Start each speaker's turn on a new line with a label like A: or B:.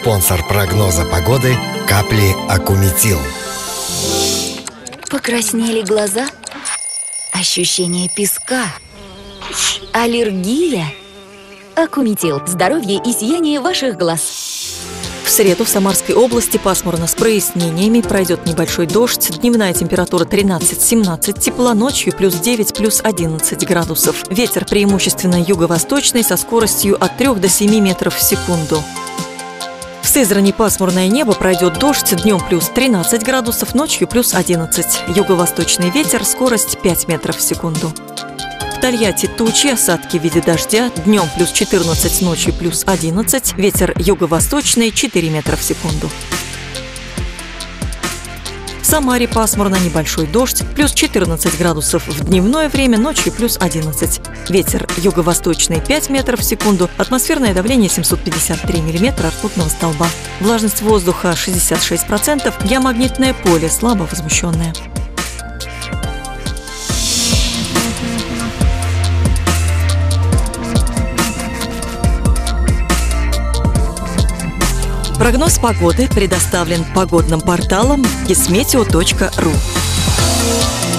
A: Спонсор прогноза погоды – капли Акуметил.
B: Покраснели глаза? Ощущение песка? Аллергия? Акуметил. Здоровье и сияние ваших глаз.
C: В среду в Самарской области пасмурно с прояснениями, пройдет небольшой дождь, дневная температура 13-17, тепла ночью плюс 9, плюс 11 градусов. Ветер преимущественно юго-восточный со скоростью от 3 до 7 метров в секунду. В Сызрани пасмурное небо, пройдет дождь, днем плюс 13 градусов, ночью плюс 11. Юго-восточный ветер, скорость 5 метров в секунду. В Тольятти тучи, осадки в виде дождя, днем плюс 14, ночью плюс 11, ветер юго-восточный 4 метра в секунду. В Самаре пасмурно, небольшой дождь, плюс 14 градусов в дневное время, ночью плюс 11. Ветер юго-восточный 5 метров в секунду, атмосферное давление 753 миллиметра ртутного столба. Влажность воздуха 66%, геомагнитное поле слабо возмущенное. Прогноз погоды предоставлен погодным порталом kismeteo.ru.